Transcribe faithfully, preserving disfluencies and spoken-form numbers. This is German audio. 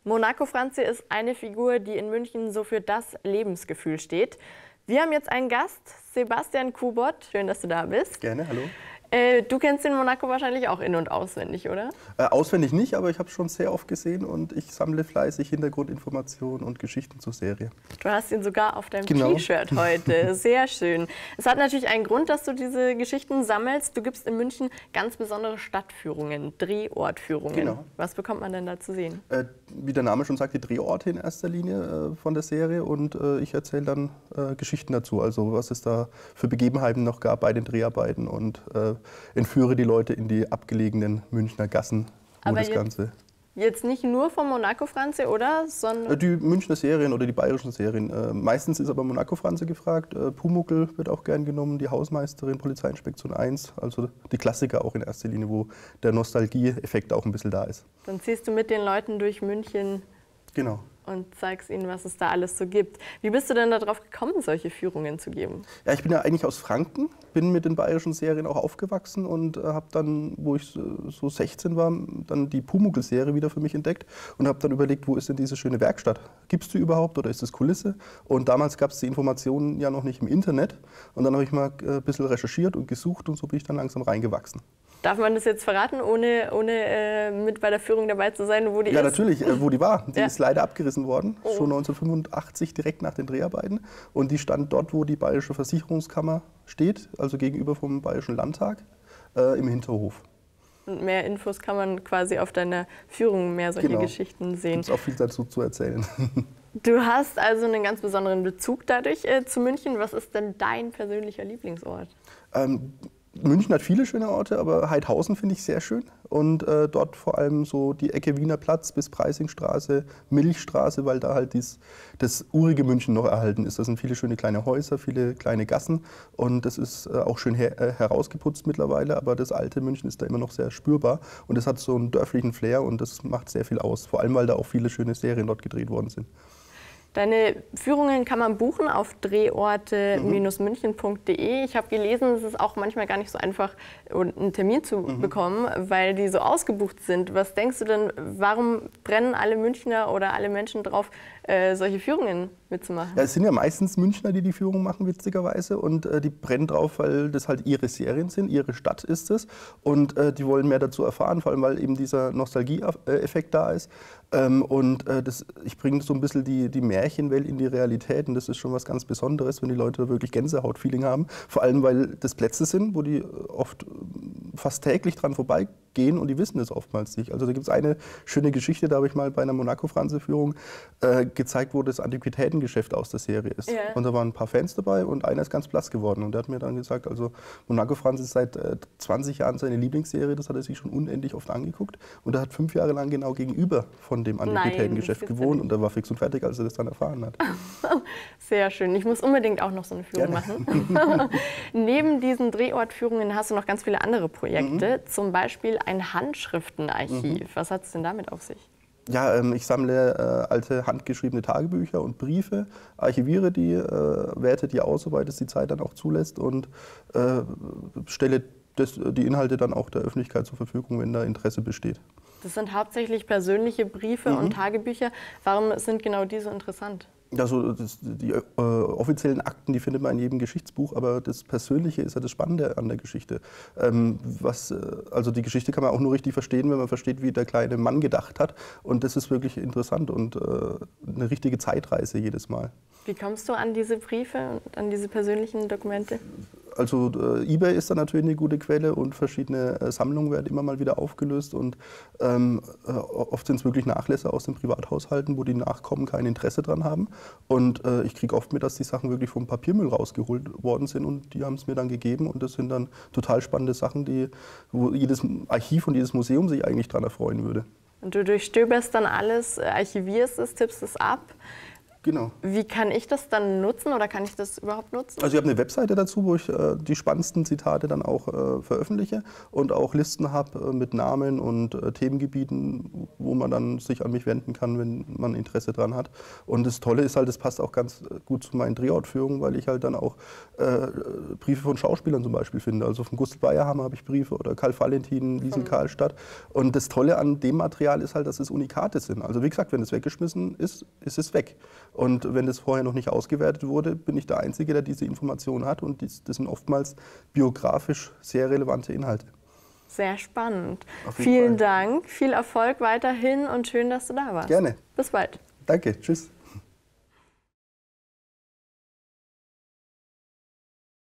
Monaco Franzi ist eine Figur, die in München so für das Lebensgefühl steht. Wir haben jetzt einen Gast, Sebastian Kubot. Schön, dass du da bist. Gerne, hallo. Äh, du kennst den Monaco wahrscheinlich auch in- und auswendig, oder? Äh, auswendig nicht, aber ich habe es schon sehr oft gesehen und ich sammle fleißig Hintergrundinformationen und Geschichten zur Serie. Du hast ihn sogar auf deinem Genau. T-Shirt heute. Sehr schön. Es hat natürlich einen Grund, dass du diese Geschichten sammelst. Du gibst in München ganz besondere Stadtführungen, Drehortführungen. Genau. Was bekommt man denn da zu sehen? Äh, wie der Name schon sagt, die Drehorte in erster Linie äh, von der Serie und äh, ich erzähle dann äh, Geschichten dazu, also was es da für Begebenheiten noch gab bei den Dreharbeiten und äh, entführe die Leute in die abgelegenen Münchner Gassen, wo Aber das jetzt, Ganze... Jetzt nicht nur von Monaco Franzi, oder? Sondern Äh, die Münchner Serien oder die bayerischen Serien. Äh, meistens ist aber Monaco Franzi gefragt, äh, Pumuckl wird auch gern genommen, die Hausmeisterin, Polizeiinspektion eins, also die Klassiker auch in erster Linie, wo der Nostalgie-Effekt auch ein bisschen da ist. Dann ziehst du mit den Leuten durch München. Genau. Und zeigst ihnen, was es da alles so gibt. Wie bist du denn darauf gekommen, solche Führungen zu geben? Ja, ich bin ja eigentlich aus Franken, bin mit den bayerischen Serien auch aufgewachsen und äh, habe dann, wo ich so, so sechzehn war, dann die Pumuckl-Serie wieder für mich entdeckt und habe dann überlegt, wo ist denn diese schöne Werkstatt? Gibt es die überhaupt oder ist das Kulisse? Und damals gab es die Informationen ja noch nicht im Internet und dann habe ich mal äh, ein bisschen recherchiert und gesucht und so bin ich dann langsam reingewachsen. Darf man das jetzt verraten, ohne, ohne äh, mit bei der Führung dabei zu sein, wo die ja, ist? Ja, natürlich, äh, wo die war. Die ja. ist leider abgerissen worden, oh. schon neunzehnhundertfünfundachtzig, direkt nach den Dreharbeiten. Und die stand dort, wo die Bayerische Versicherungskammer steht, also gegenüber vom Bayerischen Landtag, äh, im Hinterhof. Und mehr Infos kann man quasi auf deiner Führung, mehr solche genau. Geschichten sehen. Gibt es auch viel dazu zu erzählen. Du hast also einen ganz besonderen Bezug dadurch äh, zu München. Was ist denn dein persönlicher Lieblingsort? Ähm, München hat viele schöne Orte, aber Heidhausen finde ich sehr schön. Und äh, dort vor allem so die Ecke Wiener Platz bis Preisingstraße, Milchstraße, weil da halt dies, das urige München noch erhalten ist. Da sind viele schöne kleine Häuser, viele kleine Gassen und das ist äh, auch schön her äh, herausgeputzt mittlerweile, aber das alte München ist da immer noch sehr spürbar und es hat so einen dörflichen Flair und das macht sehr viel aus. Vor allem, weil da auch viele schöne Serien dort gedreht worden sind. Deine Führungen kann man buchen auf drehorte Bindestrich münchen punkt de. Ich habe gelesen, es ist auch manchmal gar nicht so einfach, einen Termin zu mhm. bekommen, weil die so ausgebucht sind. Was denkst du denn, warum brennen alle Münchner oder alle Menschen drauf, äh, solche Führungen mitzumachen? Ja, es sind ja meistens Münchner, die die Führung machen, witzigerweise. Und äh, die brennen drauf, weil das halt ihre Serien sind, ihre Stadt ist es. Und äh, die wollen mehr dazu erfahren, vor allem weil eben dieser Nostalgie-Effekt da ist. Ähm, und äh, das, ich bringe so ein bisschen die, die Märchenwelt in die Realität und das ist schon was ganz Besonderes, wenn die Leute da wirklich Gänsehaut-Feeling haben. Vor allem, weil das Plätze sind, wo die oft fast täglich dran vorbeigehen und die wissen es oftmals nicht. Also da gibt es eine schöne Geschichte, da habe ich mal bei einer Monaco-Franzi-Führung äh, gezeigt, wo das Antiquitätengeschäft aus der Serie ist. Ja. Und da waren ein paar Fans dabei und einer ist ganz blass geworden und der hat mir dann gesagt, also Monaco Franzi ist seit äh, zwanzig Jahren seine Lieblingsserie, das hat er sich schon unendlich oft angeguckt und er hat fünf Jahre lang genau gegenüber von dem Antiquitätengeschäft gewohnt und er war fix und fertig, als er das dann erfahren hat. Sehr schön. Ich muss unbedingt auch noch so eine Führung Gerne. machen. Neben diesen Drehortführungen hast du noch ganz viele andere Projekte, mhm. zum Beispiel ein Handschriftenarchiv. Mhm. Was hat es denn damit auf sich? Ja, ähm, ich sammle äh, alte handgeschriebene Tagebücher und Briefe, archiviere die, äh, werte die aus, soweit es die Zeit dann auch zulässt und äh, stelle das, die Inhalte dann auch der Öffentlichkeit zur Verfügung, wenn da Interesse besteht. Das sind hauptsächlich persönliche Briefe mhm. und Tagebücher. Warum sind genau diese interessant? Also das, die äh, offiziellen Akten, die findet man in jedem Geschichtsbuch, aber das Persönliche ist ja das Spannende an der Geschichte. Ähm, was, äh, also die Geschichte kann man auch nur richtig verstehen, wenn man versteht, wie der kleine Mann gedacht hat. Und das ist wirklich interessant und äh, eine richtige Zeitreise jedes Mal. Wie kommst du an diese Briefe und an diese persönlichen Dokumente? Also äh, eBay ist da natürlich eine gute Quelle und verschiedene äh, Sammlungen werden immer mal wieder aufgelöst und ähm, äh, oft sind es wirklich Nachlässe aus den Privathaushalten, wo die Nachkommen kein Interesse dran haben und äh, ich kriege oft mit, dass die Sachen wirklich vom Papiermüll rausgeholt worden sind und die haben es mir dann gegeben und das sind dann total spannende Sachen, die, wo jedes Archiv und jedes Museum sich eigentlich dran erfreuen würde. Und du durchstöberst dann alles, archivierst es, tippst es ab. Genau. Wie kann ich das dann nutzen oder kann ich das überhaupt nutzen? Also ich habe eine Webseite dazu, wo ich äh, die spannendsten Zitate dann auch äh, veröffentliche und auch Listen habe äh, mit Namen und äh, Themengebieten, wo man dann sich an mich wenden kann, wenn man Interesse dran hat. Und das Tolle ist halt, das passt auch ganz gut zu meinen Drehortführungen, weil ich halt dann auch äh, Briefe von Schauspielern zum Beispiel finde. Also von Gustl Bayerhammer habe ich Briefe oder Karl Valentin, Liesl Karlstadt. Und das Tolle an dem Material ist halt, dass es Unikate sind. Also wie gesagt, wenn es weggeschmissen ist, ist es weg. Und wenn das vorher noch nicht ausgewertet wurde, bin ich der Einzige, der diese Informationen hat. Und das sind oftmals biografisch sehr relevante Inhalte. Sehr spannend. Auf jeden Vielen Fall. Dank, viel Erfolg weiterhin und schön, dass du da warst. Gerne. Bis bald. Danke, tschüss.